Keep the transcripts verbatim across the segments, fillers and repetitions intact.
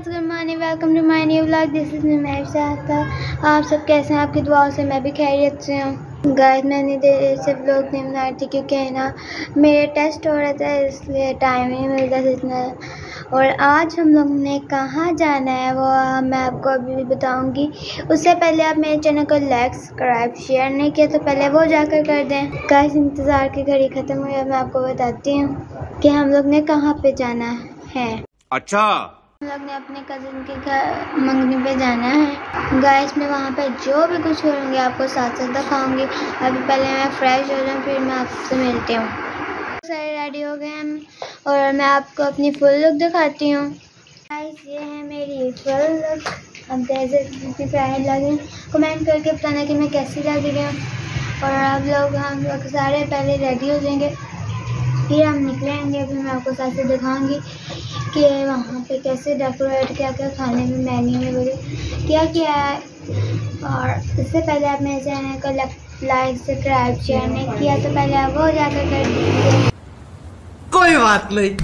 Guys, good morning, welcome to my new vlog. This is मैं चाहता आप सब कैसे हैं? आपकी दुआओं से मैं भी खैरियत से हूँ। गाइस, मैंने देर से व्लॉग नहीं बना रही थी क्योंकि है ना मेरे टेस्ट हो रहे थे, इसलिए टाइम नहीं मिलता था इतना। और आज हम लोग ने कहाँ जाना है वो मैं आपको अभी भी बताऊँगी। उससे पहले आप मेरे चैनल को लाइक सब्सक्राइब शेयर नहीं किया तो पहले वो जाकर कर दें। गाइस, इंतज़ार की घड़ी ख़त्म हुई है, मैं आपको बताती हूँ कि हम लोग ने कहाँ पे जाना है। अच्छा, हम लोग ने अपने कज़न के घर मंगनी पे जाना है। गाइस, मैं वहाँ पे जो भी कुछ करूँगी आपको साथ साथ दिखाऊंगी। अभी पहले मैं फ्रेश हो जाऊँ, फिर मैं आपसे मिलती हूँ। सारे रेडी हो गए हम और मैं आपको अपनी फुल लुक दिखाती हूँ। गाइस, ये है मेरी फुल लुक। अब जैसे कितनी प्यारी लगी कमेंट करके बताना कि मैं कैसी लग रही हूँ। और आप लोग हम लोग सारे पहले रेडी हो जाएंगे, फिर हम निकलेंगे। फिर मैं आपको साथ से दिखाऊंगी कि वहाँ पे कैसे डेकोरेट, क्या क्या खाने में मेन्यू में वगैरह क्या क्या है। और इससे पहले आप मेरे चैनल को लाइक सब्सक्राइब शेयर नहीं किया तो पहले आप वो जाकर कर दीजिए। कोई बात नहीं।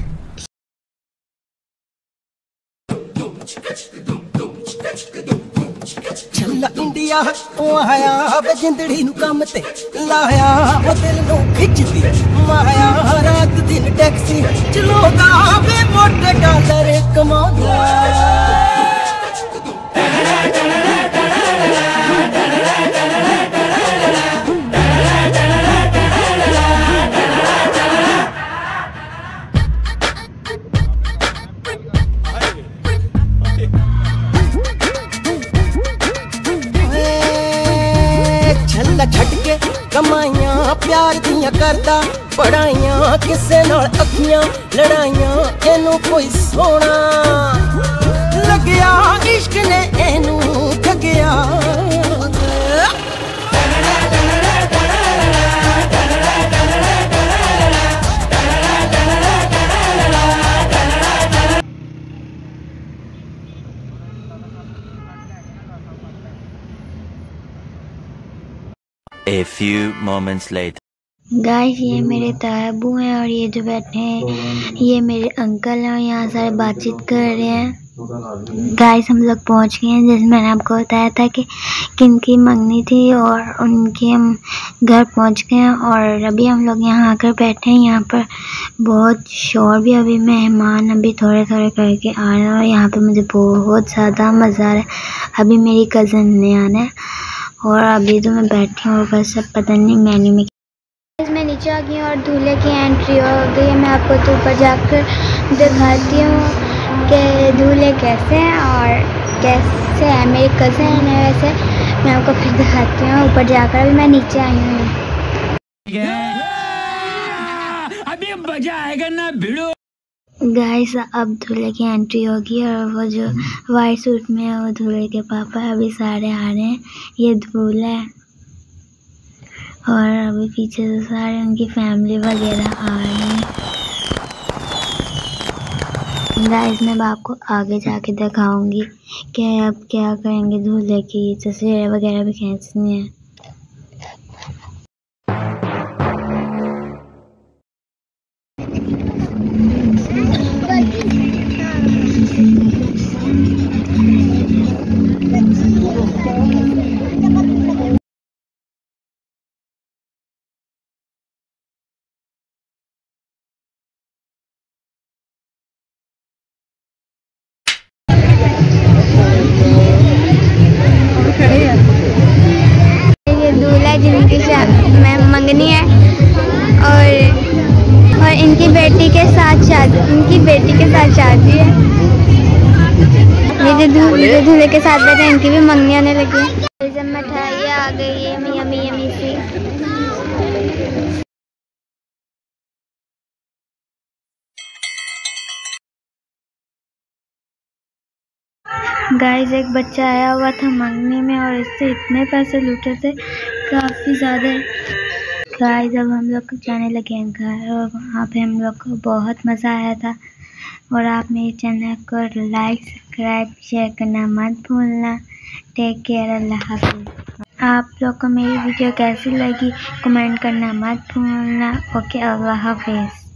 चला इंडिया तो आया वे जिंदड़ी नु काम ते लाया वो दिल नु खिचदी माया रात दिन टैक्सी चलोगा वे मोटे डॉलर कमाऊंगा। छटके कमाइयां प्यार दियां करदा पढ़ाइयां किसे नाल अखियां लड़ाइयां एनू कोई सोना लग्या इश्क ने एनू ठगिया। A few moments later. Guys, ये मेरे ताबू हैं और ये जो बैठे हैं ये मेरे अंकल हैं और यहाँ सारे बातचीत कर रहे हैं। गाइस, हम लोग पहुँच गए हैं जैसे मैंने आपको बताया था कि किनकी मंगनी थी और उनके हम घर पहुँच गए हैं। और अभी हम लोग यहाँ आकर बैठे हैं। यहाँ पर बहुत शोर भी, अभी मेहमान अभी थोड़े थोड़े करके आ रहे हैं और यहाँ पर मुझे बहुत ज़्यादा मज़ा आ रहा है। अभी मेरी कज़न ने आना है और अभी तो मैं बैठी हूँ बस, अब पता नहीं मेन्यू में। मैं नीचे आ गई हूँ और दूल्हे की एंट्री हो गई है। मैं आपको तो ऊपर जाकर दिखाती हूँ कि दूल्हे कैसे हैं और कैसे है मेरी कज़न है। वैसे मैं आपको फिर दिखाती हूँ ऊपर जाकर। अभी मैं नीचे आई हूँ। अभी मजा आएगा ना भिड़ो। गाइस, अब दूल्हे की एंट्री होगी और वो जो वाइट सूट में है वो दूल्हे के पापा है। अभी सारे आ रहे हैं, ये दूल्हा है और अभी पीछे से सारे उनकी फैमिली वगैरह आ रही है। गाइस, मैं आपको आगे जाके दिखाऊंगी कि अब क्या करेंगे। दूल्हे की तस्वीरें वगैरह भी खींचनी है। ये दूल्हा जिनकी मैं मंगनी है और और इनकी बेटी के साथ शादी इनकी बेटी के साथ शादी है। ये जो दूल्हे दूल्हे के साथ बैठे इनकी भी मंगनी आने लगी। जब मिठाइयाँ आ गई है यमी यमी सी। गाइस, एक बच्चा आया हुआ था मंगनी में और इससे इतने पैसे लूटे थे, काफ़ी ज़्यादा। गाइस, अब हम लोग जाने लगे हैं घर और वहाँ पे हम लोग को बहुत मज़ा आया था। और आप मेरे चैनल को लाइक सब्सक्राइब शेयर करना मत भूलना। टेक केयर, अल्लाह हाफ़िज़। आप लोग को मेरी वीडियो कैसी लगी कमेंट करना मत भूलना। ओके, अल्लाह हाफ़िज़।